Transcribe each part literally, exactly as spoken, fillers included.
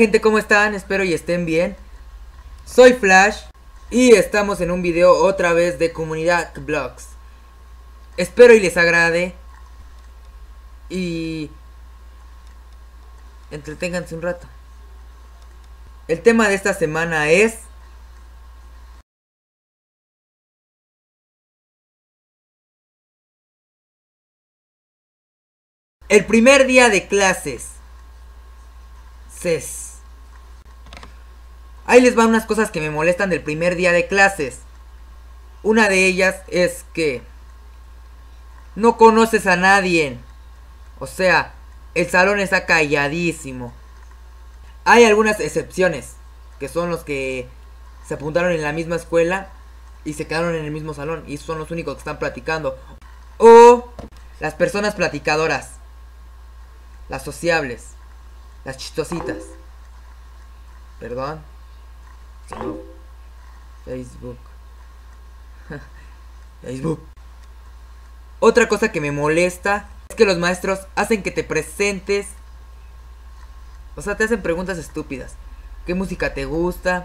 gente, ¿cómo están? Espero y estén bien. Soy Flash y estamos en un video otra vez de Comunidad Vlogs. Espero y les agrade y entreténganse un rato. El tema de esta semana es el primer día de clases. Ces. Ahí les van unas cosas que me molestan del primer día de clases. Una de ellas es que no conoces a nadie. O sea, el salón está calladísimo. Hay algunas excepciones, que son los que se apuntaron en la misma escuela y se quedaron en el mismo salón y son los únicos que están platicando. O las personas platicadoras, las sociables, las chistositas. Perdón. No. Facebook. Facebook. Otra cosa que me molesta es que los maestros hacen que te presentes. O sea, te hacen preguntas estúpidas. ¿Qué música te gusta?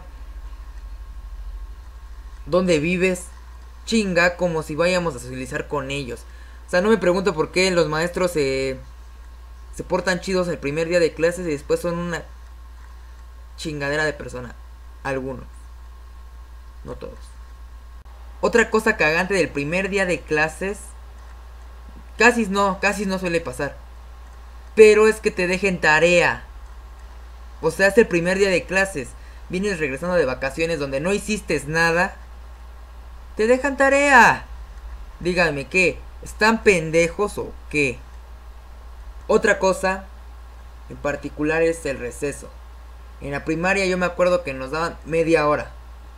¿Dónde vives? Chinga, como si vayamos a socializar con ellos. O sea, no me pregunto por qué los maestros se, se portan chidos el primer día de clases y después son una chingadera de persona. Algunos. No todos. Otra cosa cagante del primer día de clases. Casi no, casi no suele pasar. Pero es que te dejen tarea. O sea, es el primer día de clases. Vienes regresando de vacaciones donde no hiciste nada. Te dejan tarea. Díganme, ¿qué? ¿Están pendejos o qué? Otra cosa en particular es el receso. En la primaria yo me acuerdo que nos daban media hora.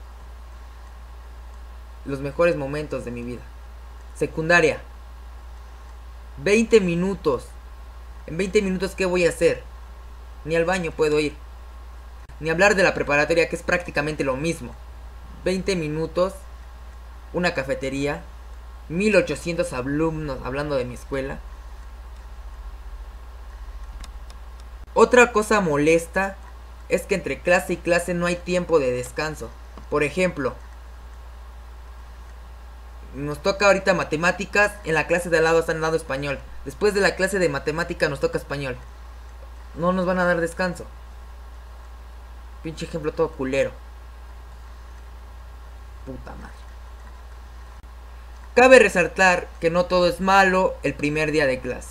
Los mejores momentos de mi vida. Secundaria. veinte minutos. En veinte minutos, ¿qué voy a hacer? Ni al baño puedo ir. Ni hablar de la preparatoria, que es prácticamente lo mismo. veinte minutos. Una cafetería. mil ochocientos alumnos hablando de mi escuela. Otra cosa molesta es que entre clase y clase no hay tiempo de descanso. Por ejemplo, nos toca ahorita matemáticas, en la clase de al lado están dando español. Después de la clase de matemática nos toca español. No nos van a dar descanso. Pinche ejemplo todo culero. Puta madre. Cabe resaltar que no todo es malo el primer día de clases.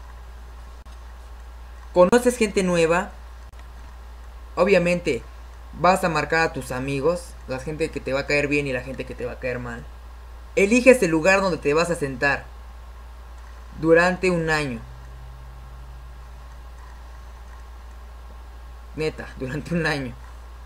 Conoces gente nueva. Obviamente vas a marcar a tus amigos, la gente que te va a caer bien y la gente que te va a caer mal. Eliges el lugar donde te vas a sentar durante un año. Neta, durante un año.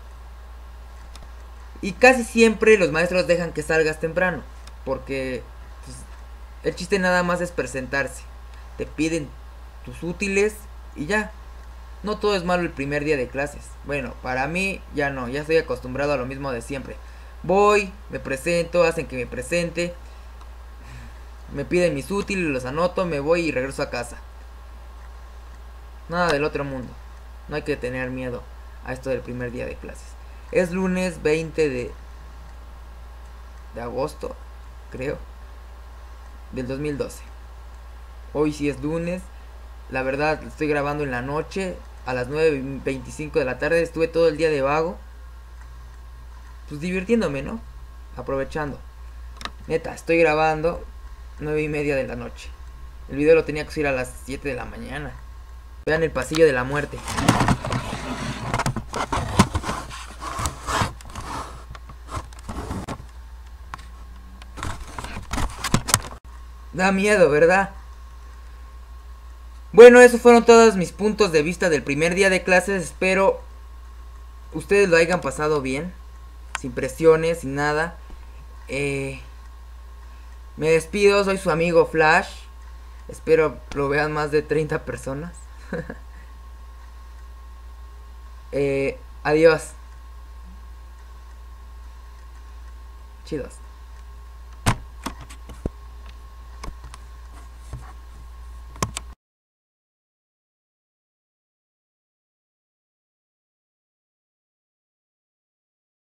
Y casi siempre los maestros dejan que salgas temprano, porque pues, el chiste nada más es presentarse. Te piden tus útiles y ya. No todo es malo el primer día de clases. Bueno, para mí ya no, ya estoy acostumbrado a lo mismo de siempre. Voy, me presento, hacen que me presente. Me piden mis útiles, los anoto, me voy y regreso a casa. Nada del otro mundo. No hay que tener miedo a esto del primer día de clases. Es lunes veinte de, de agosto, creo, del dos mil doce. Hoy sí es lunes. La verdad, estoy grabando en la noche. A las nueve veinticinco de la tarde. Estuve todo el día de vago. Pues divirtiéndome, ¿no? Aprovechando. Neta, estoy grabando nueve y media de la noche. El video lo tenía que subir a las siete de la mañana. Vean el pasillo de la muerte. Da miedo, ¿verdad? Bueno, esos fueron todos mis puntos de vista del primer día de clases. Espero ustedes lo hayan pasado bien, sin presiones, sin nada. Eh, me despido, soy su amigo Flash. Espero lo vean más de treinta personas. eh, adiós. Chidos.